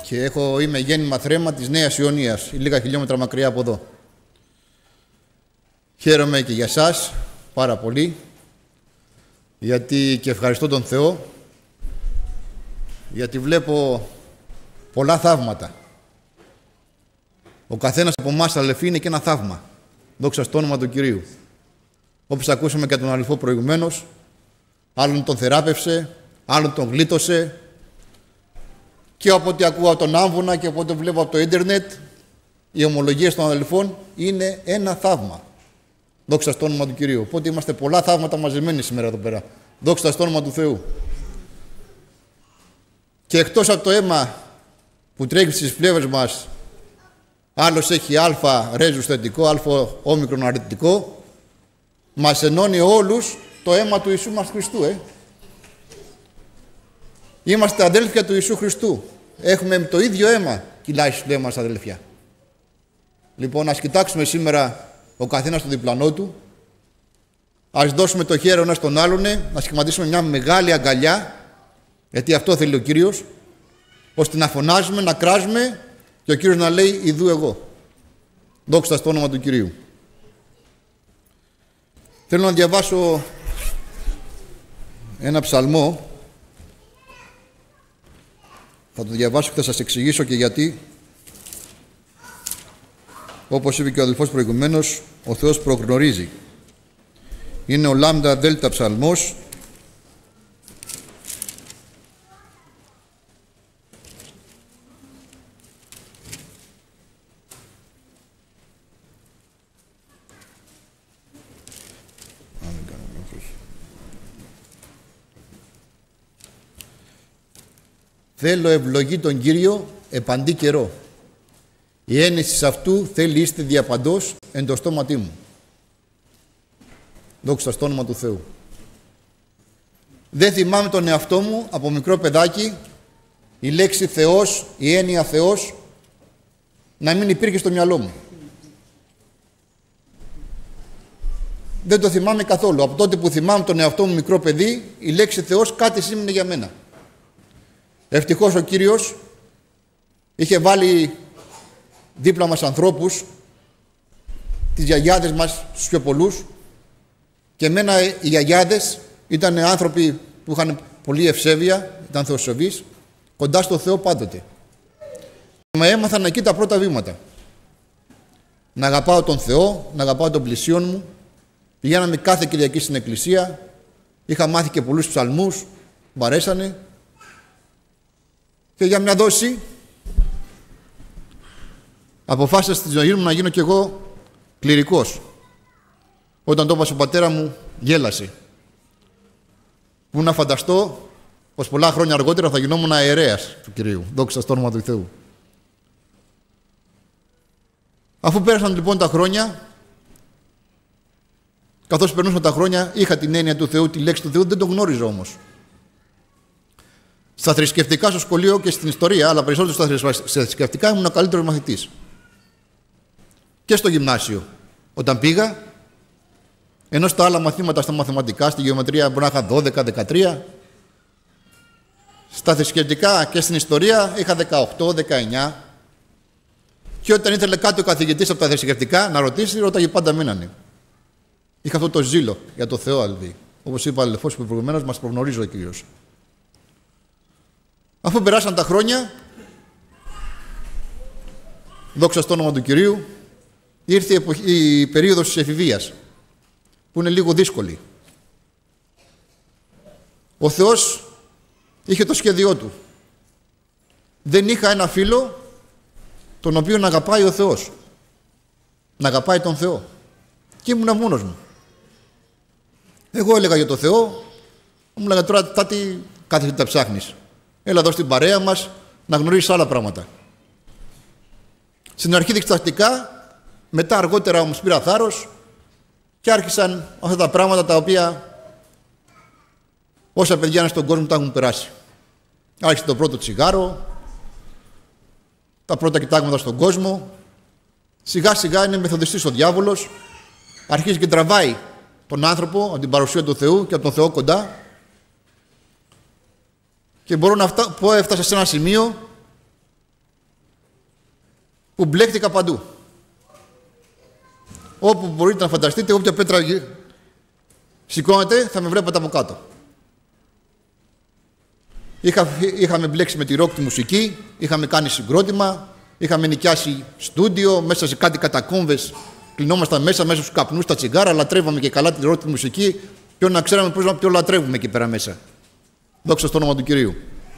και είμαι γέννημα θρέμα της Νέας Ιωνίας, λίγα χιλιόμετρα μακριά από εδώ. Χαίρομαι και για σας πάρα πολύ, γιατί και ευχαριστώ τον Θεό, γιατί βλέπω πολλά θαύματα. Ο καθένας από εμάς, αδελφοί, είναι και ένα θαύμα. Δόξα στο όνομα του Κυρίου. Όπως ακούσαμε και τον αδελφό προηγουμένως, άλλον τον θεράπευσε, άλλον τον γλίτωσε, και από ό,τι ακούω από τον άμβονα και από ό,τι βλέπω από το ίντερνετ, οι ομολογίες των αδελφών είναι ένα θαύμα. Δόξα στο όνομα του Κυρίου. Οπότε είμαστε πολλά θαύματα μαζεμένοι σήμερα εδώ πέρα. Δόξα στο όνομα του Θεού. Και εκτός από το αίμα που τρέχει στις φλέβες μας, άλλος έχει α ρέζους θετικό, α όμικρον αρνητικό, μας ενώνει όλους το αίμα του Ιησού μας Χριστού. Είμαστε αδέλφια του Ιησού Χριστού. Έχουμε το ίδιο αίμα κυλάει στις φλέβες μας, αδέλφια. Λοιπόν, ας κοιτάξουμε σήμερα ο καθένας τον διπλανό του, ας δώσουμε το χέρι ένας στον άλλον, να σχηματίσουμε μια μεγάλη αγκαλιά, γιατί αυτό θέλει ο Κύριος, ώστε να φωνάζουμε, να κράζουμε και ο Κύριος να λέει «Ιδού εγώ». Δόξα στο όνομα του Κυρίου. Θέλω να διαβάσω ένα ψαλμό. Θα το διαβάσω και θα σας εξηγήσω και γιατί. Όπως είπε και ο αδελφός προηγουμένως, ο Θεός προγνωρίζει. Είναι ο Λάμδα Δέλτα ψαλμός. Θέλω ευλογή τον Κύριο επαντή καιρό. Η ένεση αυτού θέλει είστε διαπαντός εν το στόματί μου. Δόξα στο όνομα του Θεού. Δεν θυμάμαι τον εαυτό μου από μικρό παιδάκι η λέξη Θεός, η έννοια Θεός να μην υπήρχε στο μυαλό μου. Δεν το θυμάμαι καθόλου. Από τότε που θυμάμαι τον εαυτό μου μικρό παιδί, η λέξη Θεός κάτι σήμαινε για μένα. Ευτυχώς ο Κύριος είχε βάλει δίπλα μας ανθρώπους, τις γιαγιάδες μας, τους πιο πολλούς, και εμένα οι γιαγιάδες ήταν άνθρωποι που είχαν πολύ ευσέβεια, ήταν θεοσεβείς, κοντά στο Θεό πάντοτε. Με έμαθαν εκεί τα πρώτα βήματα. Να αγαπάω τον Θεό, να αγαπάω τον πλησίον μου. Πηγαίναμε κάθε Κυριακή στην εκκλησία, είχα μάθει και πολλούς ψαλμούς, μου αρέσανε. Και για μια δόση αποφάσισα στη ζωή μου να γίνω κι εγώ κληρικός. Όταν το είπα στον πατέρα μου, γέλασε. Πού να φανταστώ πως πολλά χρόνια αργότερα θα γινόμουν ιερέας του Κυρίου. Δόξα στο όνομα του Θεού. Αφού πέρασαν λοιπόν τα χρόνια, καθώς περνούσαν τα χρόνια, είχα την έννοια του Θεού, τη λέξη του Θεού, δεν το γνώριζα όμως. Στα θρησκευτικά στο σχολείο και στην ιστορία, αλλά περισσότερο στα θρησκευτικά, ήμουν ο καλύτερος μαθητής. Και στο γυμνάσιο, όταν πήγα, ενώ στα άλλα μαθήματα, στα μαθηματικά, στη γεωμετρία μπορεί να είχα 12-13, στα θρησκευτικά και στην ιστορία είχα 18-19, και όταν ήθελε κάτι ο καθηγητής από τα θρησκευτικά να ρωτήσει, ρώταγε πάντα μείνανε. Είχα αυτό το ζήλο για το Θεό, δηλαδή. Όπως είπα, αδελφός που προηγουμένως μας προγνωρίζει ο Κύριος. Αφού περάσαν τα χρόνια, δόξα στο όνομα του Κυρίου, ήρθε η περίοδος της εφηβείας, που είναι λίγο δύσκολη. Ο Θεός είχε το σχέδιό του. Δεν είχα ένα φίλο τον οποίο να αγαπάει ο Θεός, να αγαπάει τον Θεό, και ήμουνα μόνος μου. Εγώ έλεγα για τον Θεό, μου λέγανε τώρα κάτι κάθεσαι τα ψάχνεις. Έλα εδώ στην παρέα μας να γνωρίσεις άλλα πράγματα. Στην αρχή διστακτικά, μετά αργότερα όμως πήρα θάρρος και άρχισαν αυτά τα πράγματα τα οποία όσα παιδιά είναι στον κόσμο τα έχουν περάσει. Άρχισε το πρώτο τσιγάρο, τα πρώτα κοιτάγματα στον κόσμο. Σιγά σιγά είναι μεθοδιστής ο διάβολος, αρχίζει και τραβάει τον άνθρωπο από την παρουσία του Θεού και από τον Θεό κοντά. Και μπορώ να πω, έφτασα σε ένα σημείο που μπλέχτηκα παντού. Όπου μπορείτε να φανταστείτε, όποια πέτρα σηκώνεται, θα με βλέπετε από κάτω. Είχαμε μπλέξει με τη ροκ τη μουσική, είχαμε κάνει συγκρότημα, είχαμε νοικιάσει στούντιο, μέσα σε κάτι κατακόμβες, κλεινόμασταν μέσα στους καπνούς, τα τσιγάρα, λατρεύαμε και καλά τη ροκ τη μουσική, και να ξέραμε ποιο λατρεύουμε εκεί πέρα μέσα. Δόξα στο όνομα του Κυρίου.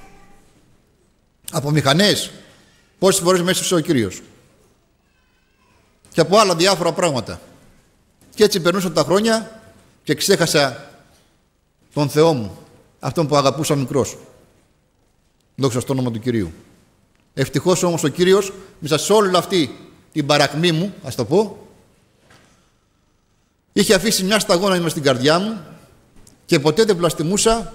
Από μηχανές, πόσες φορές μέσα ο Κύριος. Και από άλλα διάφορα πράγματα. Και έτσι περνούσαν τα χρόνια και ξέχασα τον Θεό μου, αυτόν που αγαπούσα μικρός. Δόξα στο όνομα του Κυρίου. Ευτυχώς όμως ο Κύριος, μέσα σε όλη αυτή την παρακμή μου, ας το πω, είχε αφήσει μια σταγόνα μες στην καρδιά μου και ποτέ δεν βλαστημούσα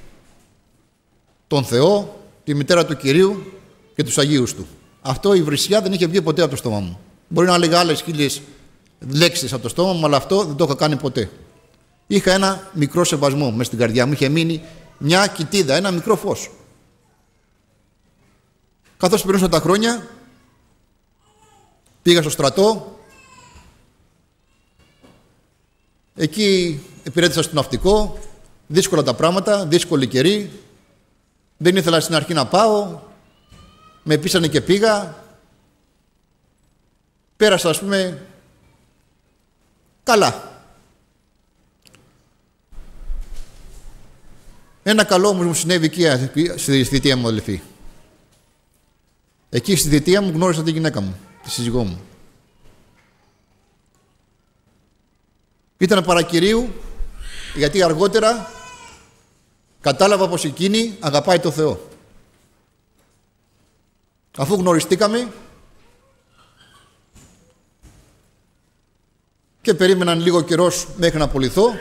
τον Θεό, τη μητέρα του Κυρίου και τους Αγίους Του. Αυτό, η βρισιά, δεν είχε βγει ποτέ από το στόμα μου. Μπορεί να έλεγα άλλες 1000 λέξεις από το στόμα μου, αλλά αυτό δεν το είχα κάνει ποτέ. Είχα ένα μικρό σεβασμό μες στην καρδιά μου, είχε μείνει μια κοιτίδα, ένα μικρό φως. Καθώς περνούσαν τα χρόνια, πήγα στο στρατό, εκεί υπηρέτησα στο ναυτικό, δύσκολα τα πράγματα, δύσκολη καιρή, δεν ήθελα στην αρχή να πάω, με πείσανε και πήγα, πέρασα ας πούμε καλά. Ένα καλό όμως μου συνέβη εκεί στη θητεία μου, αδελφοί. Εκεί στη θητεία μου γνώρισα τη γυναίκα μου, τη σύζυγό μου. Ήταν παρακυρίου, γιατί αργότερα κατάλαβα πως εκείνη αγαπάει το Θεό. Αφού γνωριστήκαμε και περίμεναν λίγο καιρός μέχρι να απολυθώ,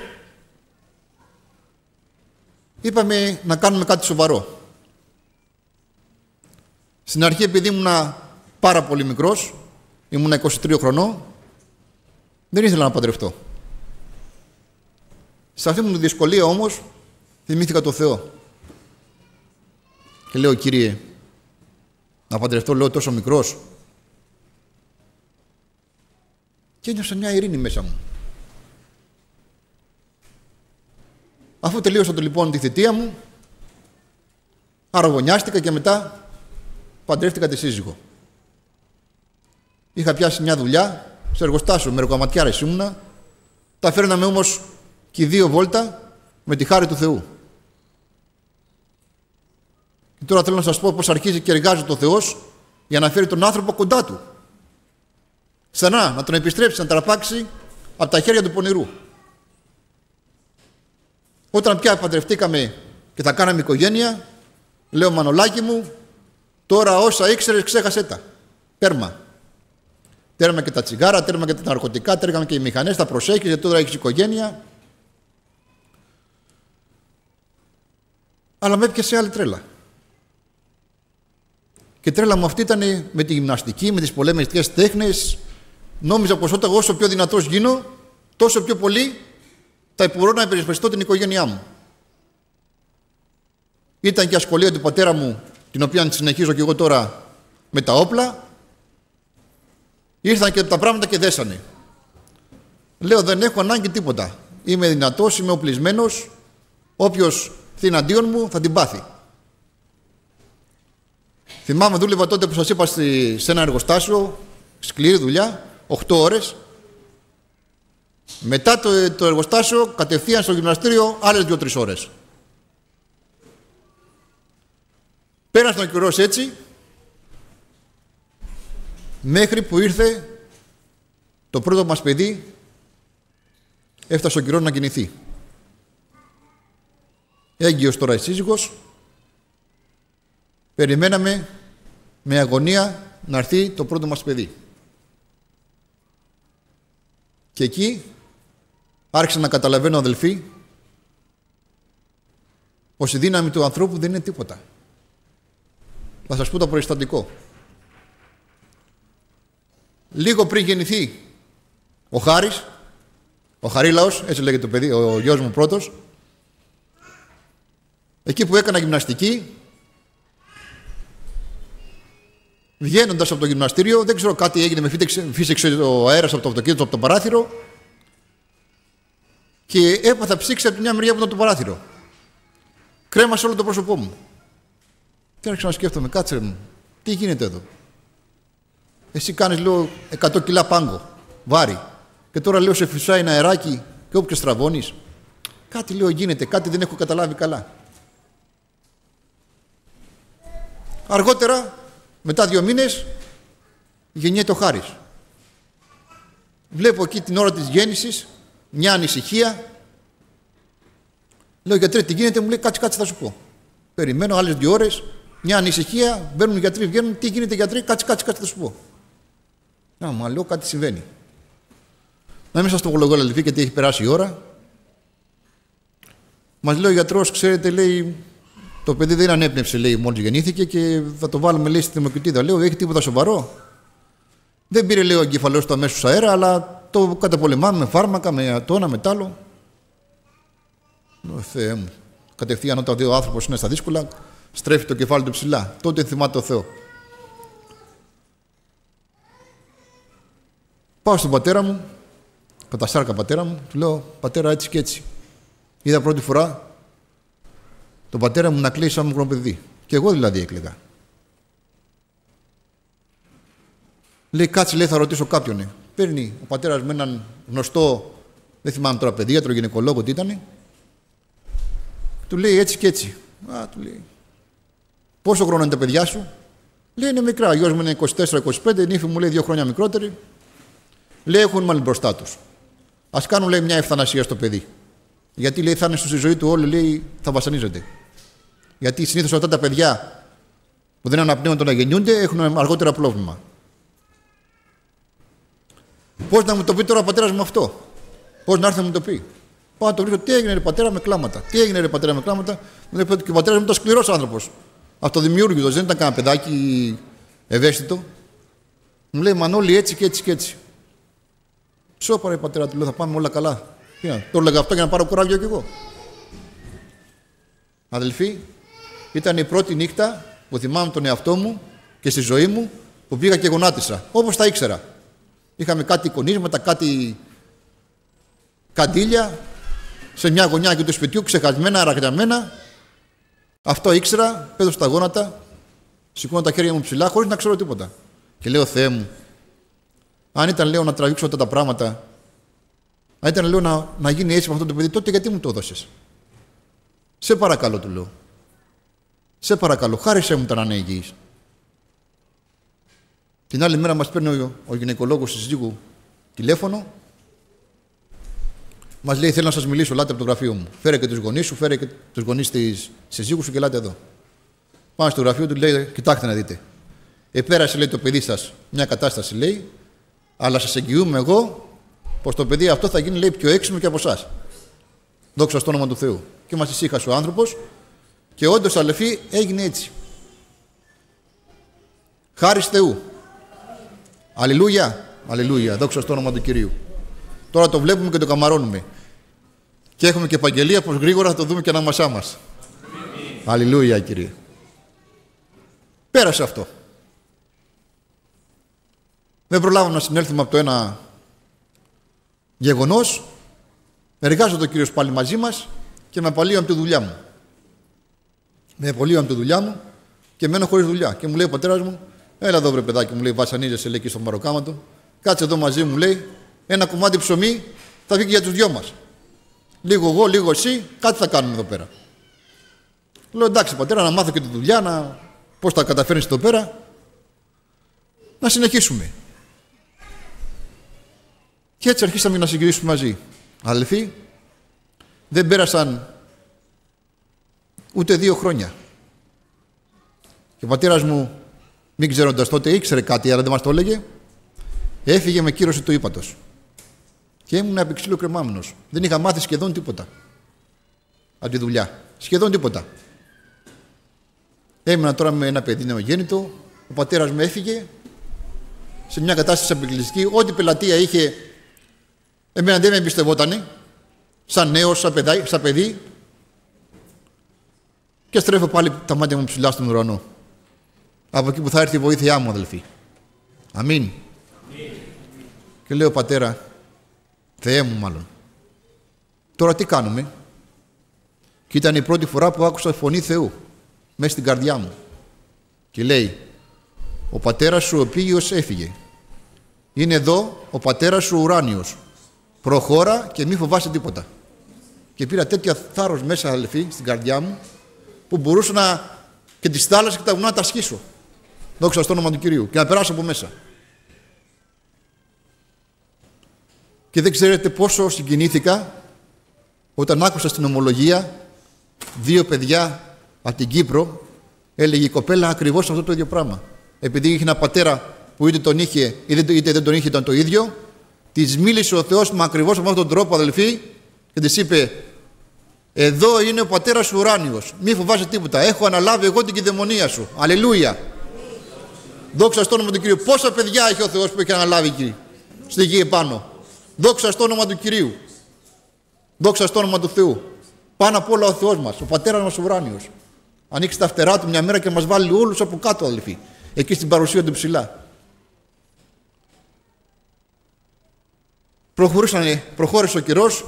είπαμε να κάνουμε κάτι σοβαρό. Στην αρχή, επειδή ήμουνα πάρα πολύ μικρός, ήμουνα 23 χρονών, δεν ήθελα να παντρευτώ. Σε αυτή μου τη δυσκολία όμως θυμήθηκα το Θεό και λέω, Κύριε, να παντρευτώ, λέω, τόσο μικρός? Και ένιωσα μια ειρήνη μέσα μου. Αφού τελείωσα λοιπόν τη θητεία μου, αραβωνιάστηκα και μετά παντρεύτηκα τη σύζυγο. Είχα πιάσει μια δουλειά σε εργοστάσιο, με εργοματιάρες ήμουνα. Τα φέρναμε όμως και 2 βόλτα με τη χάρη του Θεού. Και τώρα θέλω να σας πω πως αρχίζει και εργάζεται ο Θεός για να φέρει τον άνθρωπο κοντά του. Ξανά να τον επιστρέψει, να τραπάξει από τα χέρια του πονηρού. Όταν πια παντρευτήκαμε και θα κάναμε οικογένεια, λέω, Μανολάκι μου, τώρα όσα ήξερες ξέχασέ τα. Τέρμα. Τέρμα και τα τσιγάρα, τέρμα και τα ναρκωτικά, τέρμα και οι μηχανές, τα προσέχεις, γιατί τώρα έχεις οικογένεια. Αλλά με έπιασε άλλη τρέλα. Και τρέλα μου αυτή ήταν με τη γυμναστική, με τις πολεμιστικές τέχνες. Νόμιζα πως όταν όσο πιο δυνατός γίνω, τόσο πιο πολύ θα μπορώ να υπερασπιστώ την οικογένειά μου. Ήταν και ασχολία του πατέρα μου, την οποία συνεχίζω και εγώ τώρα με τα όπλα. Ήρθαν και τα πράγματα και δέσανε. Λέω, δεν έχω ανάγκη τίποτα. Είμαι δυνατός, είμαι οπλισμένος. Όποιος έρθει εναντίον μου θα την πάθει. Θυμάμαι, δούλευα τότε που σας είπα σε ένα εργοστάσιο, σκληρή δουλειά, 8 ώρες. Μετά το εργοστάσιο, κατευθείαν στο γυμναστήριο, άλλες 2-3 ώρες. Πέρασε ο καιρός έτσι, μέχρι που ήρθε το πρώτο μας παιδί, έφτασε ο καιρός να γεννηθεί. Έγκυος τώρα η σύζυγος, περιμέναμε με αγωνία να έρθει το πρώτο μας παιδί. Και εκεί άρχισα να καταλαβαίνω, αδελφοί, πως η δύναμη του ανθρώπου δεν είναι τίποτα. Θα σας πω το περιστατικό. Λίγο πριν γεννηθεί ο Χάρης, ο Χαρίλαος, έτσι λέγεται το παιδί, ο γιος μου πρώτος, εκεί που έκανα γυμναστική, Βγαίνοντας από το γυμναστήριο, δεν ξέρω, κάτι έγινε, με φύσηξε ο αέρας από το αυτοκίνητο, από το παράθυρο και έπαθα ψήξη από τη μια μεριά που ήταν το παράθυρο. Κρέμασε όλο το πρόσωπό μου. Και άρχισα να σκέφτομαι, κάτσε μου, τι γίνεται εδώ. Εσύ κάνεις, λέω, 100 κιλά πάγκο, βάρη. Και τώρα, λέω, σε φυσάει ένα αεράκι και όπου και στραβώνεις. Κάτι, λέω, γίνεται, κάτι δεν έχω καταλάβει καλά. Αργότερα, μετά 2 μήνες, γεννιέται ο Χάρης. Βλέπω εκεί την ώρα της γέννησης μια ανησυχία. Λέω, γιατρέ, τι γίνεται, μου λέει, κάτσε, θα σου πω. Περιμένω άλλες 2 ώρες, μια ανησυχία, μπαίνουν οι γιατροί, βγαίνουν, τι γίνεται, γιατρέ, κάτσε, θα σου πω. Μα λέω, κάτι συμβαίνει. Να μην σας το απολογώ, αδελφοί, γιατί έχει περάσει η ώρα. Μας λέει ο γιατρός, ξέρετε, λέει, το παιδί δεν ανέπνευσε, λέει, μόλις γεννήθηκε και θα το βάλουμε, λέει, στη θερμοκοιτίδα. Λέω, έχει τίποτα σοβαρό? Δεν πήρε, λέει, ο εγκεφαλός του αμέσως αέρα, αλλά το καταπολεμάμε με φάρμακα, με το ένα, με τ' άλλο. Θεέ μου. Κατευθείαν όταν ο άνθρωπος είναι στα δύσκολα, στρέφει το κεφάλι του ψηλά. Τότε θυμάται το Θεό. Πάω στον πατέρα μου, κατασάρκα πατέρα μου, του λέω, πατέρα, έτσι και έτσι. Είδα πρώτη φορά τον πατέρα μου να κλαίει σαν μικρό παιδί. Και εγώ δηλαδή έκλαιγα. Λέει, κάτσε, λέει, θα ρωτήσω κάποιον. Παίρνει ο πατέρας με έναν γνωστό, δεν θυμάμαι τώρα, παιδίατρο, γυναικολόγο, τι ήταν. Του λέει, έτσι και έτσι. Του λέει, πόσο χρόνο είναι τα παιδιά σου? Λέει, είναι μικρά. Ο γιος μου είναι 24-25, η νύφη μου, λέει, 2 χρόνια μικρότερη. Λέει, έχουν μάλλον μπροστά τους. Ας κάνουν, λέει, μια ευθανασία στο παιδί. Γιατί, λέει, θα είναι στη ζωή του όλοι, λέει, θα βασανίζονται. Γιατί συνήθως αυτά τα παιδιά που δεν αναπνέονται να γεννιούνται έχουν αργότερα πρόβλημα. Πώς να μου το πει τώρα ο πατέρας μου αυτό? Πώς να έρθει να μου το πει? Πάω να το βρίσκω, τι έγινε, ρε πατέρα, με κλάματα. Τι έγινε, ρε πατέρα, με κλάματα. Και ο πατέρας μου ήταν σκληρός άνθρωπος. Αυτοδημιούργητος, δεν ήταν κανένα παιδάκι ευαίσθητο. Μου λέει, Μανώλη, έτσι και έτσι και έτσι. Σώπα, ρε πατέρα, του λέω, θα πάμε όλα καλά. Το έλεγα αυτό για να πάρω κουράγιο κι εγώ. Αδελφοί, ήταν η πρώτη νύχτα που θυμάμαι τον εαυτό μου και στη ζωή μου που πήγα και γονάτισα. Όπως τα ήξερα. Είχαμε κάτι εικονίσματα, κάτι καντήλια σε μια γωνιά και του σπιτιού, ξεχασμένα, αραγνιαμένα. Αυτό ήξερα, πέδωσα τα γόνατα, σηκώνω τα χέρια μου ψηλά, χωρίς να ξέρω τίποτα. Και λέω, Θεέ μου, αν ήταν, λέω, να τραβήξω αυτά τα πράγματα, αν ήταν, λέω, να γίνει έτσι με αυτό το παιδί, τότε γιατί μου το έδωσες? Σε παρακαλώ, του λέω. Σε παρακαλώ, χάρισέ μου να είναι υγιής. Την άλλη μέρα μας παίρνει ο γυναικολόγος της συζύγου τηλέφωνο. Μας λέει, θέλω να σας μιλήσω, ελάτε από το γραφείο μου. Φέρε και τους γονείς σου, φέρε και τους γονείς της συζύγου σου και ελάτε εδώ. Πάμε στο γραφείο του, λέει, κοιτάξτε να δείτε. Επέρασε, λέει, το παιδί σας μια κατάσταση, λέει, αλλά σας εγγυούμαι εγώ πως το παιδί αυτό θα γίνει, λέει, πιο έξυπνο και από εσάς. Δόξα στο όνομα του Θεού. Και μας ησύχασε ο άνθρωπος και όντως, αδελφοί, έγινε έτσι. Χάρις Θεού. Αλληλούια. Αλληλούια. Δόξα στο όνομα του Κυρίου. Τώρα το βλέπουμε και το καμαρώνουμε. Και έχουμε και επαγγελία πως γρήγορα θα το δούμε και ανάμασά μας. Αλληλούια, Κύριε. Πέρασε αυτό. Δεν προλάβαμε να συνέλθουμε από το ένα γεγονός. Εργάζεται ο Κύριος πάλι μαζί μας και με απολύω από τη δουλειά μου. Με απολύω από τη δουλειά μου και μένω χωρίς δουλειά. Και μου λέει ο πατέρας μου, έλα εδώ, βρε παιδάκι, μου λέει, βασανίζεσαι, λέει, εκεί στο μαροκάμα του. Κάτσε εδώ μαζί μου, λέει, ένα κομμάτι ψωμί θα φύγει για τους δυο μας. Λίγο εγώ, λίγο εσύ, κάτι θα κάνουμε εδώ πέρα. Λέω, εντάξει, πατέρα, να μάθω και τη δουλειά, πώς θα καταφέρνεις εδώ πέρα. Να συνεχίσουμε. Και έτσι αρχίσαμε να συγκρίσουμε μαζί. Αδελφοί, δεν πέρασαν ούτε 2 χρόνια. Και ο πατέρας μου, μην ξέροντας τότε, ήξερε κάτι, αλλά δεν μας το έλεγε, έφυγε με κύρωση του ύπατος. Και ήμουν επί ξύλου κρεμάμενος. Δεν είχα μάθει σχεδόν τίποτα από τη δουλειά. Σχεδόν τίποτα. Έμεινα τώρα με ένα παιδί νεογέννητο. Ο πατέρας μου έφυγε σε μια κατάσταση απειλητική. Ό,τι πελατεία είχε, εμένα δεν με εμπιστευότανε. Σαν νέος, σαν παιδί. Και στρέφω πάλι τα μάτια μου ψηλά στον ουρανό. από εκεί που θα έρθει η βοήθειά μου, αδελφοί. Αμήν. Και λέω, Πατέρα, Θεέ μου μάλλον, τώρα τι κάνουμε? Και ήταν η πρώτη φορά που άκουσα φωνή Θεού μέσα στην καρδιά μου. Και λέει, ο πατέρας σου ο Επίγειος έφυγε. Είναι εδώ ο πατέρας σου ο ουράνιος. Προχώρα και μη φοβάσαι τίποτα. Και πήρα τέτοια θάρρος μέσα, αδελφοί, στην καρδιά μου, που μπορούσα να και τις θάλασσες και τα βουνά να τα σχίσω. Δόξα στο όνομα του Κυρίου. Και να περάσω από μέσα. Και δεν ξέρετε πόσο συγκινήθηκα όταν άκουσα στην ομολογία 2 παιδιά από την Κύπρο. Έλεγε η κοπέλα ακριβώς αυτό το ίδιο πράγμα. Επειδή είχε ένα πατέρα που είτε τον είχε είτε δεν τον είχε, ήταν το ίδιο, της μίλησε ο Θεός με ακριβώς με αυτόν τον τρόπο, αδελφοί, και της είπε, εδώ είναι ο πατέρας σου ουράνιος, μη φοβάσαι τίποτα, έχω αναλάβει εγώ την κυδαιμονία σου. Αλληλούια. Δόξα στο όνομα του Κυρίου. Πόσα παιδιά έχει ο Θεός που έχει αναλάβει εκεί στη γη επάνω? Δόξα στο όνομα του Κυρίου. Δόξα στο όνομα του Θεού. Πάνω απ' όλα ο Θεός μας, ο πατέρας μας ο ουράνιος. Ανοίξει τα φτερά του μια μέρα και μας βάλει όλους από κάτω, αδελφοί, εκεί στην παρουσία του ψηλά. Προχώρησε ο καιρός,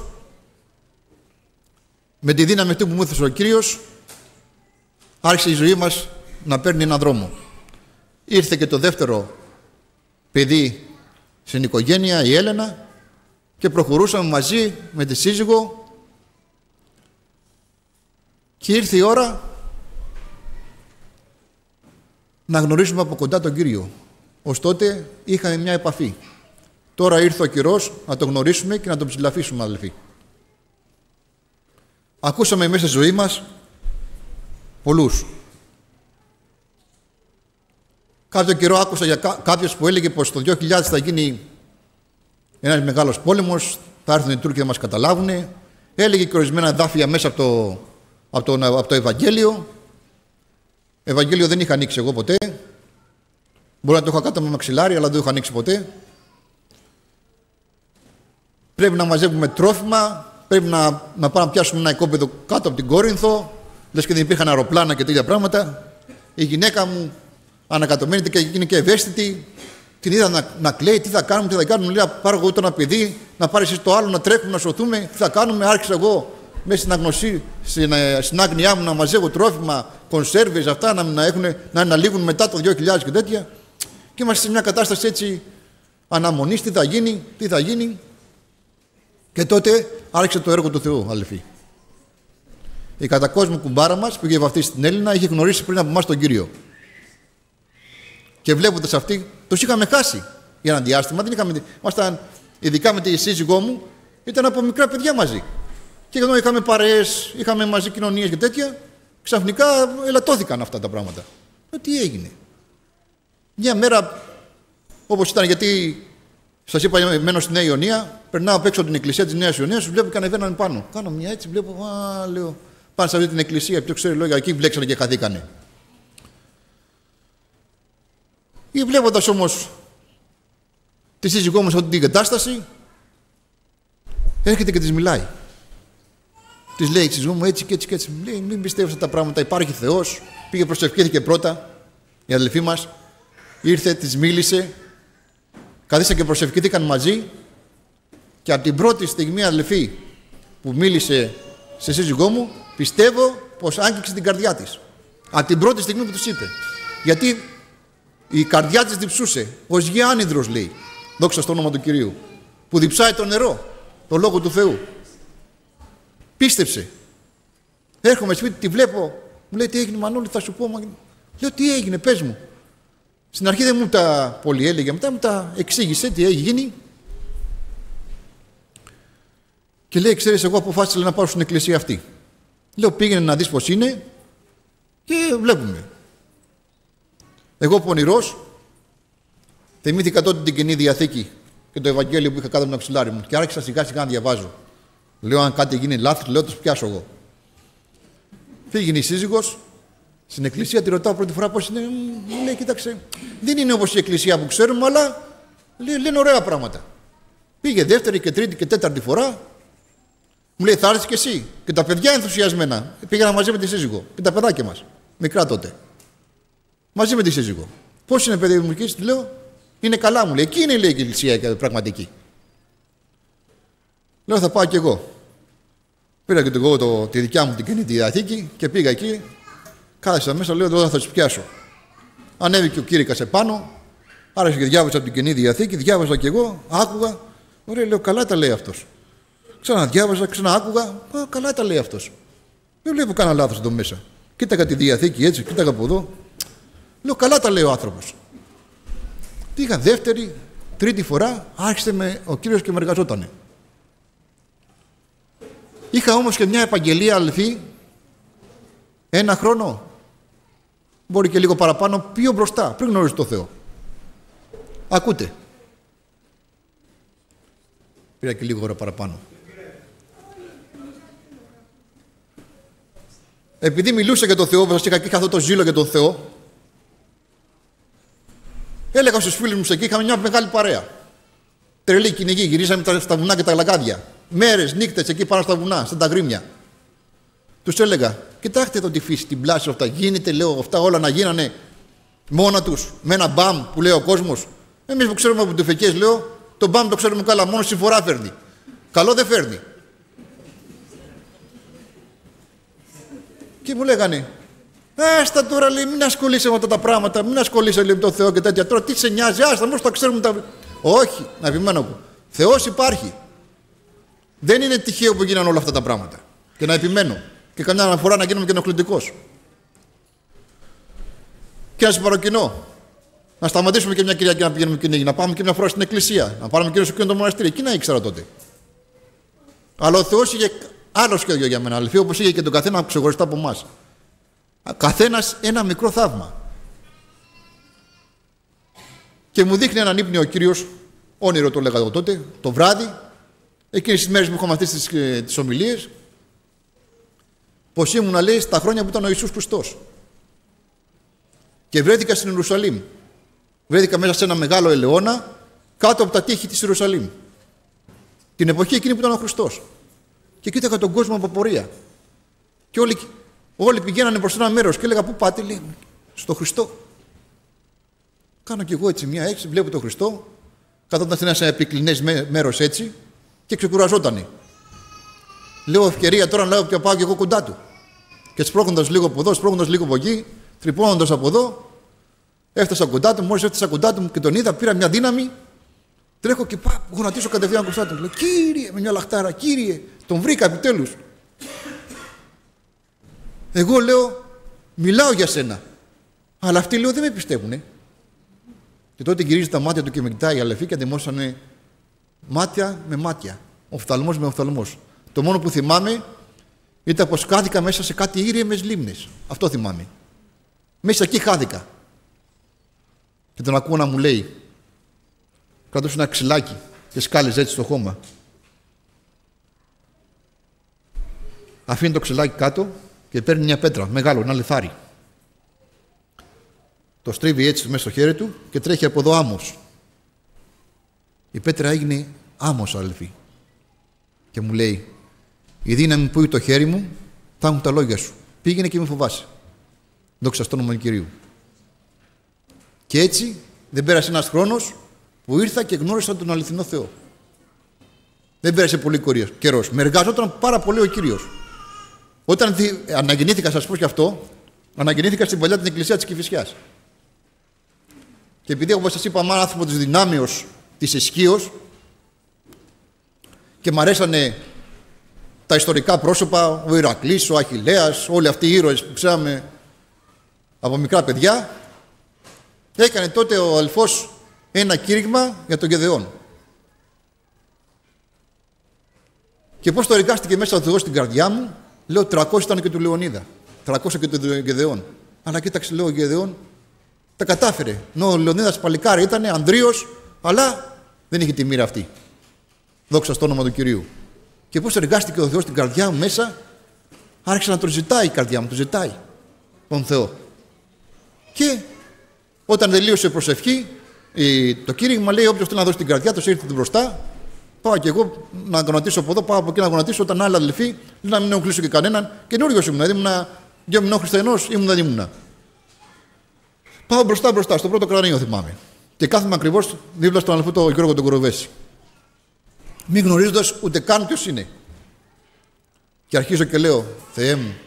με τη δύναμη αυτή που μου έδωσε ο Κύριος, άρχισε η ζωή μας να παίρνει έναν δρόμο. Ήρθε και το δεύτερο παιδί στην οικογένεια, η Έλενα, και προχωρούσαμε μαζί με τη σύζυγο, και ήρθε η ώρα να γνωρίσουμε από κοντά τον Κύριο. Ως τότε είχαμε μια επαφή. Τώρα ήρθε ο καιρός να τον γνωρίσουμε και να τον ψηλαφίσουμε, αδελφοί. Ακούσαμε μέσα στη ζωή μας πολλούς. Κάποιο καιρό άκουσα για κάποιος που έλεγε πως το 2000 θα γίνει ένας μεγάλος πόλεμος, θα έρθουν οι Τούρκοι να μας καταλάβουν. Έλεγε και ορισμένα εδάφια μέσα από το Ευαγγέλιο. Ευαγγέλιο δεν είχα ανοίξει εγώ ποτέ. Μπορεί να το είχα κάτω με μαξιλάρι, αλλά δεν το είχα ανοίξει ποτέ. Πρέπει να μαζεύουμε τρόφιμα, πρέπει να πάμε να πιάσουμε ένα οικόπεδο κάτω από την Κόρινθο, λες και δεν υπήρχαν αεροπλάνα και τέτοια πράγματα. Η γυναίκα μου ανακατωμένη και εκείνη και ευαίσθητη, την είδα να κλαίει, τι θα κάνουμε, τι θα κάνουμε. Λέει, πάρω εγώ ένα παιδί, να πάρει εσύ το άλλο, να τρέχουμε, να σωθούμε, τι θα κάνουμε. Άρχισα εγώ μέσα στην αγνωσή, στην άγνοιά μου να μαζεύω τρόφιμα, κονσέρβες, αυτά να αναλύγουν μετά το 2000 και τέτοια. Και είμαστε σε μια κατάσταση έτσι αναμονής, τι θα γίνει. Και τότε άρχισε το έργο του Θεού, αδελφοί. Η κατακόσμη κουμπάρα μας που είχε βαφτίσει στην Έλληνα είχε γνωρίσει πριν από εμάς τον Κύριο. Και βλέποντας αυτή, τους είχαμε χάσει για ένα διάστημα. Ήμασταν, ειδικά με τη σύζυγό μου, ήταν από μικρά παιδιά μαζί. Και ενώ είχαμε παρέες, είχαμε μαζί κοινωνίες και τέτοια, ξαφνικά ελαττώθηκαν αυτά τα πράγματα. Τι έγινε? Μια μέρα, όπως ήταν, γιατί σας είπα, μένω στη Νέα Ιωνία, περνάω απ' έξω από την εκκλησία της Νέας Ιωνίας, τους βλέπω και ανεβαίναν πάνω. Κάνω μια έτσι, βλέπω, λέω, πάνε σε αυτή την εκκλησία, ποιο ξέρει, λόγια, εκεί μπλέξανε και χαθήκανε. Ή βλέποντας όμως τη σύζυγό μου σε αυτή την κατάσταση, έρχεται και της μιλάει. Της λέει η σύζυγό μου έτσι και έτσι και έτσι. Λέει, μην πιστεύεις αυτά τα πράγματα, υπάρχει Θεός. Πήγε προσευχήθηκε πρώτα η αδελφή μας, ήρθε, της μίλησε, καθίσαν και προσευχήθηκαν μαζί, και από την πρώτη στιγμή, αδελφή, που μίλησε σε σύζυγό μου, πιστεύω πως άγγιξε την καρδιά της. Από την πρώτη στιγμή που τους είπε. Γιατί η καρδιά της διψούσε, ως γη άνυδρος, λέει, δόξα στο όνομα του Κυρίου, που διψάει το νερό, το λόγο του Θεού. Πίστεψε. Έρχομαι σπίτι, τη βλέπω, μου λέει, τι έγινε Μανώλη, θα σου πω. Λέω, τι έγινε, πες μου. Στην αρχή δεν μου τα πολύ έλεγε, μετά μου τα εξήγησε τι έχει γίνει. Και λέει, ξέρεις, εγώ αποφάσισα να πάω στην εκκλησία αυτή. Λέω, πήγαινε να δεις πως είναι και βλέπουμε. Εγώ πονηρός, θυμήθηκα τότε την Καινή Διαθήκη και το Ευαγγέλιο που είχα κάτω από το μαξιλάρι μου και άρχισα σιγά σιγά να διαβάζω. Λέω, αν κάτι γίνει λάθος, λέω, τους πιάσω εγώ. Πήγαινε η σύζυγος στην εκκλησία, τη ρωτάω πρώτη φορά πώς είναι. Μου λέει, κοίταξε, δεν είναι όπως η εκκλησία που ξέρουμε, αλλά λένε ωραία πράγματα. Πήγε δεύτερη και τρίτη και τέταρτη φορά. Μου λέει, θα έρθεις και εσύ. Και τα παιδιά ενθουσιασμένα. Πήγαινα μαζί με τη σύζυγο και τα παιδάκια μας. Μικρά τότε. Μαζί με τη σύζυγο. Πώς είναι, παιδί μου, και τη λέω, είναι καλά, μου λέει. Εκεί είναι, λέει, η εκκλησία πραγματική. Λέω, θα πάω κι εγώ. Πήρα και εγώ τη δικιά μου την Καινή Διαθήκη και πήγα εκεί. Κάθισα μέσα, λέω, εδώ θα του πιάσω. Ανέβηκε ο κήρυκας επάνω, άρεσε και διάβασα από την Καινή Διαθήκη, διάβαζα κι εγώ, άκουγα. Ωραία, λέω, καλά τα λέει αυτός. Ξαναδιάβαζα, ξαναάκουγα, καλά τα λέει αυτός. Δεν βλέπω κανένα λάθος εδώ μέσα. Κοίταγα τη Διαθήκη έτσι, κοίταγα από εδώ. Λέω, καλά τα λέει ο άνθρωπος. Πήγα δεύτερη, τρίτη φορά, άρχισε ο κύριος και με εργαζότανε. Είχα όμως και μια επαγγελία αληθή, 1 χρόνο, μπορεί και λίγο παραπάνω, πιο μπροστά, πριν γνωρίζω το Θεό. Ακούτε. Πήρα και λίγο ώρα παραπάνω. Επειδή μιλούσα για τον Θεό, σας είχα αυτό το ζήλο για τον Θεό, έλεγα στους φίλους μου εκεί, είχαμε μια μεγάλη παρέα. Τρελή κυνηγή, γυρίσαμε στα βουνά και τα λακάδια. Μέρες, νύχτες εκεί πάνω στα βουνά, στα ταγρίμια. Τους έλεγα, κοιτάξτε εδώ τη φύση, την πλάση αυτά. Γίνεται, λέω, αυτά όλα να γίνανε μόνα τους, με ένα μπαμ που λέει ο κόσμος. Εμείς που ξέρουμε από τουφεκές, λέω, το μπαμ το ξέρουμε καλά, μόνο συμφορά φέρνει. Καλό δεν φέρνει. Και μου λέγανε, άστα τώρα, λέει, μην ασχολείσαι με αυτά τα πράγματα, μην ασχολείσαι, λέει, με τον Θεό και τέτοια. Τώρα τι σε νοιάζει, άστα, μόνο τα ξέρουμε τα. Όχι, να επιμένω εγώ. Θεός υπάρχει. Δεν είναι τυχαίο που γίνανε όλα αυτά τα πράγματα. Και να επιμένω. Και καμιά αναφορά να γίνομαι και ενοχλητικός. Και να σας παρακινώ. Να σταματήσουμε και μια Κυριακή να πηγαίνουμε κυνήγι. Να πάμε και μια φορά στην εκκλησία. Να πάρουμε και στο εκείνο το μοναστήρι. Εκεί να ήξερα τότε. Αλλά ο Θεός είχε άλλο σχέδιο για μένα. Αλήθεια, όπως είχε και τον καθένα ξεχωριστά από εμάς. Καθένας ένα μικρό θαύμα. Και μου δείχνει έναν ύπνιο ο Κύριος, όνειρο το λέγα εγώ τότε, το βράδυ, εκείνες τις μέρες που είχαμε αυτές τις ομιλίες, πως ήμουνα, λέει, στα χρόνια που ήταν ο Ιησούς Χριστός. Και βρέθηκα στην Ιερουσαλήμ. Βρέθηκα μέσα σε ένα μεγάλο ελαιώνα, κάτω από τα τείχη της Ιερουσαλήμ. Την εποχή εκείνη που ήταν ο Χριστός. Και κοίταγα τον κόσμο από πορεία. Και όλοι πηγαίνανε προς ένα μέρος και έλεγα, πού πάτε, λέει, στο Χριστό. Κάνω κι εγώ έτσι μια έξι, βλέπω τον Χριστό, καθόταν σε ένα επικλινές μέρος έτσι και ξεκουραζότανε. Λέω, ευκαιρία τώρα να πάω κι εγώ κοντά του. Και σπρώχνοντας λίγο από εδώ, σπρώχνοντας λίγο από εκεί, τρυπώνοντας από εδώ, έφτασα κοντά του. Μόλις έφτασα κοντά του και τον είδα, πήρα μια δύναμη, τρέχω και πάω, γονατίσω κατευθείαν κοντά του. Λέω, Κύριε, με μια λαχτάρα, Κύριε, τον βρήκα επιτέλους. Εγώ λέω, μιλάω για σένα. Αλλά αυτοί, λέω, δεν με πιστεύουνε. Και τότε γυρίζει τα μάτια του και με κοιτάει η αλεφή και αντιμώσανε μάτια με μάτια, οφθαλμός με οφθαλμός. Το μόνο που θυμάμαι ήταν πως χάθηκα μέσα σε κάτι ήρεμες λίμνες. Αυτό θυμάμαι. Μέσα εκεί χάθηκα. Και τον ακούω να μου λέει, κρατούσε ένα ξυλάκι και σκάλιζε έτσι στο χώμα. Αφήνει το ξυλάκι κάτω και παίρνει μια πέτρα, μεγάλο, ένα λιθάρι. Το στρίβει έτσι μέσα στο χέρι του και τρέχει από εδώ άμμος. Η πέτρα έγινε άμμος, αδελφοί. Και μου λέει, η δύναμη που είναι το χέρι μου θα έχουν τα λόγια σου. Πήγαινε και μη φοβάσαι. Δόξα στο όνομα του Κυρίου. Και έτσι δεν πέρασε ένας χρόνος που ήρθα και γνώρισα τον αληθινό Θεό. Δεν πέρασε πολύ καιρός. Με εργαζόταν πάρα πολύ ο Κύριος. Όταν αναγεννήθηκα, σας πω και αυτό, αναγεννήθηκα στην παλιά την εκκλησία της Κηφισιάς. Και επειδή, όπως σας είπα, είμαι άνθρωπο της δυνάμεως, της ισχύως, και μ' αρέσανε τα ιστορικά πρόσωπα, ο Ηρακλής, ο Αχιλλέας, όλοι αυτοί οι ήρωες που ξέραμε από μικρά παιδιά, έκανε τότε ο αδελφός ένα κήρυγμα για τον Γεδεών. Και πώς το εργάστηκε μέσα ο Θεός στην καρδιά μου, λέω 300 ήταν και του Λεωνίδα, 300 και του Γεδεών. Αλλά κοίταξε, λέω, ο Γεδεών τα κατάφερε. Ο Λεωνίδας παλικάρι ήταν, Ανδρείος, αλλά δεν είχε τη μοίρα αυτή. Δόξα στο όνομα του Κυρίου. Και πώς εργάστηκε ο Θεός στην καρδιά μου μέσα, άρχισε να τον ζητάει η καρδιά μου, τον ζητάει τον Θεό. Και όταν τελείωσε η προσευχή, το κήρυγμα λέει: όποιος θέλει να δώσει την καρδιά του, ήρθε μπροστά. Πάω και εγώ να γονατίσω από εδώ, πάω από εκεί να γονατίσω. Όταν άλλοι αδελφοί, να μην ενοχλήσω και κανέναν. Καινούριος ήμουν, ήμουν 2 μηνών χριστιανός, ήμουν δεν ήμουνα. Πάω μπροστά, στο πρώτο κρανίο θυμάμαι. Και κάθομαι ακριβώς δίπλα στον αδελφό τον Γιώργο τον Κοροβέση. Μη γνωρίζοντας ούτε καν ποιος είναι. Και αρχίζω και λέω, Θεέ μου,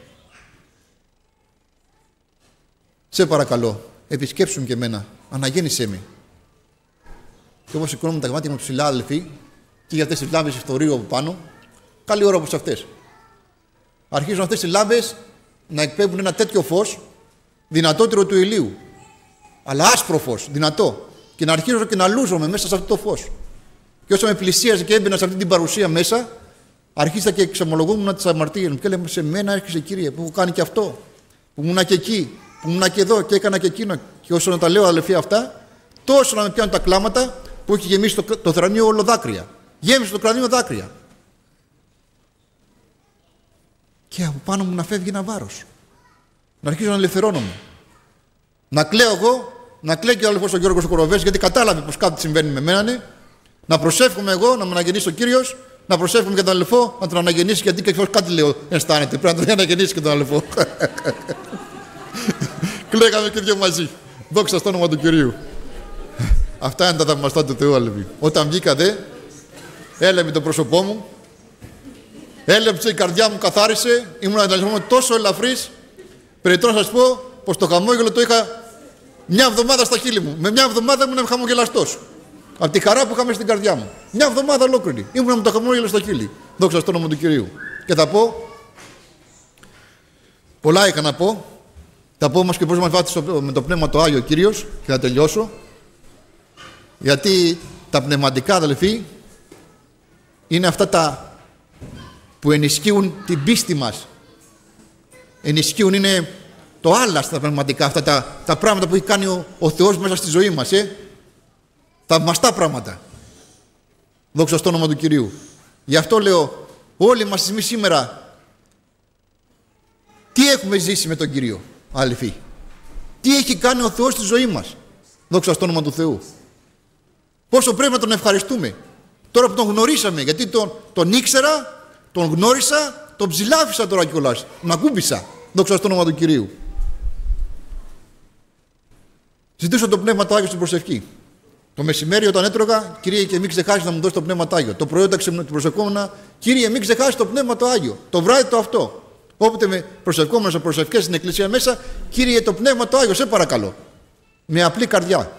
σε παρακαλώ, επισκέψου και εμένα, αναγέννησέ με. Και όπως σηκώνομαι τα γμάτια μου ψηλά, αδελφοί, και για αυτές τις λάμπες φθορείου από πάνω, καλή ώρα όπως αυτές. Αρχίζουν αυτές οι λάμπες να εκπέμπουν ένα τέτοιο φως, δυνατότερο του ηλίου. Αλλά άσπρο φως, δυνατό. Και να αρχίζω και να λούζομαι μέσα σε αυτό το φως. Και όσο με πλησίαζε και έμπαινα σε αυτή την παρουσία μέσα, αρχίσα και εξομολογούμουν τις αμαρτίες μου. Και λέμε, σε μένα έρχεσαι, Κύριε, που έχω κάνει και αυτό, που ήμουνα και εκεί, που ήμουνα και εδώ και έκανα και εκείνο. Και όσο να τα λέω, αδελφοί, αυτά, τόσο να με πιάνουν τα κλάματα που έχει γεμίσει το θρανίο όλο δάκρυα. Γέμισε το κρανίο δάκρυα. Και από πάνω μου να φεύγει ένα βάρος. Να αρχίζω να ελευθερώνομαι. Να κλαίω εγώ, να κλαίει και ο αδελφός ο Γιώργος ο Κοροβέσης, γιατί κατάλαβε πως κάτι συμβαίνει με μένα. Ναι. Να προσεύχομαι εγώ, να με αναγεννήσει ο Κύριος, να προσεύχομαι και τον αδελφό, να τον αναγεννήσει, γιατί και κάτι λέω αισθάνεται. Πρέπει να τον αναγεννήσει και τον αδελφό. Κλαίγαμε και δυο μαζί. Δόξα στο όνομα του Κυρίου. Αυτά είναι τα θαυμαστά του Θεού, αδελφοί. Όταν βγήκα δε, έλεμε το πρόσωπό μου, έλεψε η καρδιά μου, καθάρισε, ήμουν τόσο ελαφρύς. Περιττώ να σας πω πως το χαμόγελο το είχα μια εβδομάδα στα χείλη μου. Με μια εβδομάδα ήμουν χαμογελαστός. Από τη χαρά που είχαμε στην καρδιά μου. Μια εβδομάδα ολόκληρη. Ήμουν με το χαμόγελο στα χείλη. Δόξα στο όνομα του Κυρίου. Και θα πω, πολλά είχα να πω. Θα πω όμως και πώς μας βάθησε με το Πνεύμα το Άγιο ο Κύριος, και θα τελειώσω. Γιατί τα πνευματικά, αδελφοί, είναι αυτά τα που ενισχύουν την πίστη μας. Ενισχύουν, είναι το άλλα στα πνευματικά, αυτά τα πράγματα που έχει κάνει ο Θεός μέσα στη ζωή μας. Θαυμαστά πράγματα. Δόξα στο όνομα του Κυρίου. Γι' αυτό λέω, όλοι μας εμείς σήμερα, τι έχουμε ζήσει με τον Κύριο, αδελφοί. Τι έχει κάνει ο Θεός στη ζωή μας. Δόξα στο όνομα του Θεού. Πόσο πρέπει να τον ευχαριστούμε. Τώρα που τον γνωρίσαμε, γιατί τον ήξερα, τον γνώρισα, τον ψηλάφισα τώρα κιόλας. Τον ακούμπησα. Δόξα στο όνομα του Κυρίου. Ζητήσω το Πνεύμα το Άγιο στην προσευχή. Το μεσημέρι όταν έτρωγα, Κύριε, και μην ξεχάσεις να μου δώσεις το Πνεύμα το Άγιο. Το πρωί όταν προσευχόμουν, Κύριε, μην ξεχάσεις το Πνεύμα το Άγιο. Το βράδυ το αυτό. Όποτε με προσευχόμουν σε προσευχές στην εκκλησία μέσα, Κύριε, το Πνεύμα το Άγιο, σε παρακαλώ. Με απλή καρδιά.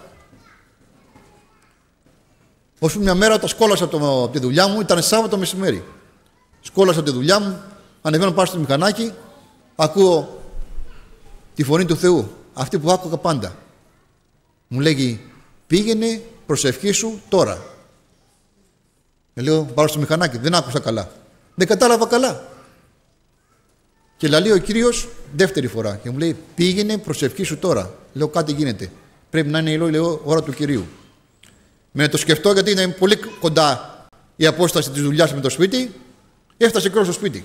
Όσο μια μέρα όταν σκόλασα από τη δουλειά μου, ήταν Σάββατο μεσημέρι. Σκόλασα από τη δουλειά μου, ανεβαίνω πάνω στο μηχανάκι, ακούω τη φωνή του Θεού, αυτή που άκουγα πάντα. Μου λέγει, πήγαινε προσευχή σου τώρα. Λέω, πάρω στο μηχανάκι, δεν άκουσα καλά. Δεν κατάλαβα καλά. Και λέει ο Κύριος δεύτερη φορά και μου λέει, πήγαινε προσευχή σου τώρα. Λέω, κάτι γίνεται. Πρέπει να είναι η ώρα του Κυρίου. Με το σκεφτώ, γιατί είναι πολύ κοντά η απόσταση της δουλειάς με το σπίτι, έφτασε και στο σπίτι.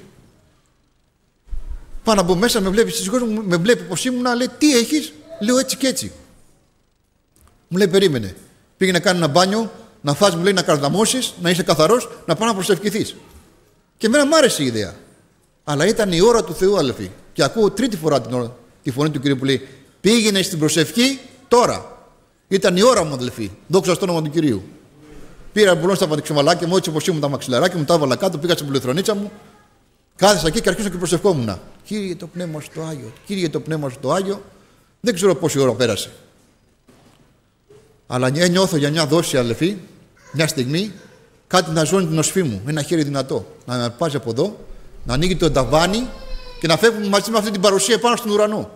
Πάνω από μέσα με βλέπει στις γόνες μου, με βλέπει πως ήμουνα, λέει, τι έχεις? Λέω, έτσι και έτσι. Μου λέει, περίμενε. Πήγαινε να κάνει ένα μπάνιο, να φας, μου λέει, να καρδαμώσεις, να είσαι καθαρός, να πάω να προσευχηθείς. Και εμένα μ' άρεσε η ιδέα. Αλλά ήταν η ώρα του Θεού, αδελφοί. Και ακούω τρίτη φορά τη φωνή του Κυρίου που λέει, πήγαινε στην προσευχή τώρα. Ήταν η ώρα μου, αδελφοί. Δόξα στο όνομα του Κυρίου. Πήρα μπουλόν στα πατηξεμαλάκια μου, έτσι όπως ήμουν τα μαξιλαράκια μου, τα έβαλα κάτω, πήγα στην πολυθρονίτσα μου. Κάθισα εκεί και αρχίσα και προσευχόμουν. Κύριε, το πνεύμα σου το Άγιο. Κύριε, το πνεύμα σου το Άγιο. Δεν ξέρω πόση ώρα πέρασε. Αλλά νιώθω για μια δόση, αδελφοί, μια στιγμή, κάτι να ζώνει την οσφή μου. Ένα χέρι δυνατό. Να με πάζει από εδώ, να ανοίγει το ταβάνι και να φεύγουμε μαζί με αυτή την παρουσία πάνω στον ουρανό.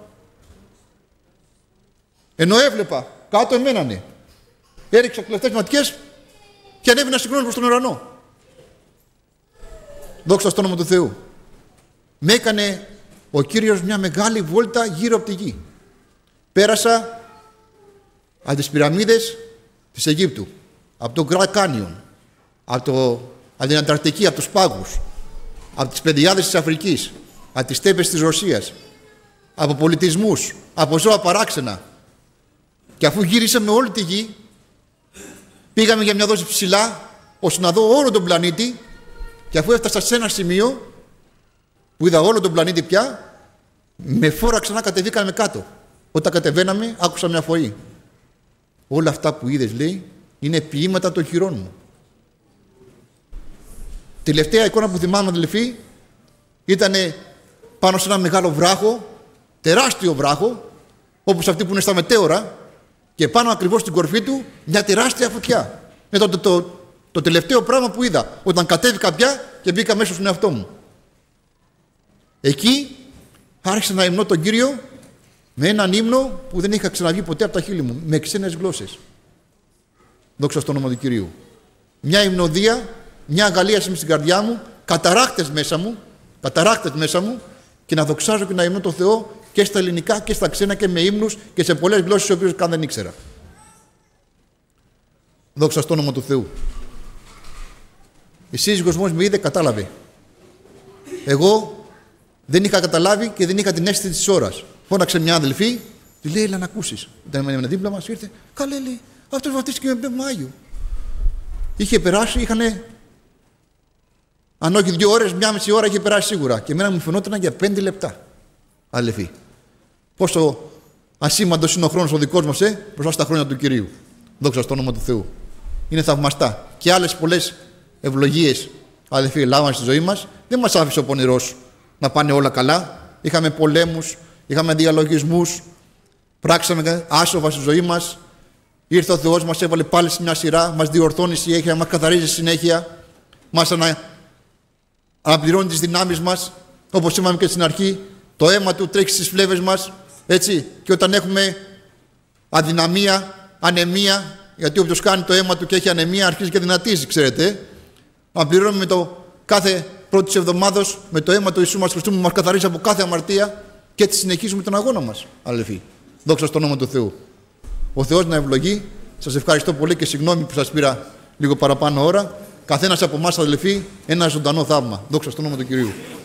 Ενώ έβλεπα κάτω εμένανε. Έριξα κλεφτές ματιές και ανέβηνα συγχρόνως προς τον ουρανό. Δόξα στο όνομα του Θεού. Με έκανε ο Κύριος μια μεγάλη βόλτα γύρω από τη γη. Πέρασα από τις πυραμίδες της Αιγύπτου, από το Grand Canyon, από την Ανταρκτική, από τους πάγους, από τις πεδιάδες της Αφρικής, από τις στέπες της Ρωσίας, από πολιτισμούς, από ζώα παράξενα. Και αφού γύρισαμε όλη τη γη, πήγαμε για μια δόση ψηλά, ώστε να δω όλο τον πλανήτη. Και αφού έφτασα σε ένα σημείο που είδα όλο τον πλανήτη πια, με φόρα ξανά κατεβήκαμε κάτω. Όταν κατεβαίναμε, άκουσα μια φωή. Όλα αυτά που είδες, λέει, είναι ποίηματα των χειρών μου. Τελευταία εικόνα που θυμάμαι, αδελφοί, ήταν πάνω σε ένα μεγάλο βράχο, τεράστιο βράχο, όπως αυτή που είναι στα μετέωρα, και πάνω ακριβώς στην κορφή του μια τεράστια φωτιά. Είναι το τελευταίο πράγμα που είδα, όταν κατέβηκα πια και μπήκα μέσα στον εαυτό μου. Εκεί άρχισα να υμνώ τον Κύριο με έναν ύμνο που δεν είχα ξαναβγεί ποτέ από τα χείλη μου, με ξένες γλώσσες. Δόξα στο όνομα του Κυρίου. Μια υμνοδία, μια αγαλίαση στην καρδιά μου, καταράχτες μέσα μου, και να δοξάζω και να υμνώ τον Θεό και στα ελληνικά και στα ξένα και με ύμνους και σε πολλές γλώσσες τις οποίες καν δεν ήξερα. Δόξα στο όνομα του Θεού. Η σύζυγος μου με είδε, κατάλαβε. Εγώ δεν είχα καταλάβει και δεν είχα την αίσθηση της ώρας. Φώναξε μια αδελφή, τη λέει: έλα να ακούσεις. Ήταν δίπλα μας, ήρθε. Καλέ, λέει, αυτός βαφτίστηκε με πνεύμα Άγιο. Είχε περάσει, αν όχι 2 ώρες, 1,5 ώρα είχε περάσει σίγουρα. Και εμένα μου φαινόταν για 5 λεπτά. Αδελφοί. Πόσο ασήμαντος είναι ο χρόνος ο δικός μας, μπροστά στα χρόνια του Κυρίου. Δόξα στο όνομα του Θεού. Είναι θαυμαστά. Και άλλες πολλές ευλογίες, αδελφοί, λάβαμε στη ζωή μας. Δεν μας άφησε ο πονηρός να πάνε όλα καλά. Είχαμε πολέμους, είχαμε διαλογισμούς, πράξαμε άσοβα στη ζωή μας. Ήρθε ο Θεός, μας έβαλε πάλι σε μια σειρά, μας διορθώνει συνέχεια, μας καθαρίζει συνέχεια, μας αναπληρώνει τις δυνάμεις μας. Όπως είπαμε και στην αρχή, το αίμα του τρέχει στις φλέβες μας, έτσι. Και όταν έχουμε αδυναμία, ανεμία, γιατί όποιος κάνει το αίμα του και έχει ανεμία αρχίζει και δυνατίζει, ξέρετε. Αναπληρώνουμε το κάθε πρώτη εβδομάδος με το αίμα του Ιησού μας Χριστού που μας καθαρίζει από κάθε αμαρτία και έτσι συνεχίζουμε τον αγώνα μας, αδελφοί. Δόξα στο όνομα του Θεού. Ο Θεός να ευλογεί. Σας ευχαριστώ πολύ και συγγνώμη που σας πήρα λίγο παραπάνω ώρα. Καθένας από εμάς, αδελφοί, ένα ζωντανό θαύμα. Δόξα στο όνομα του Κυρίου.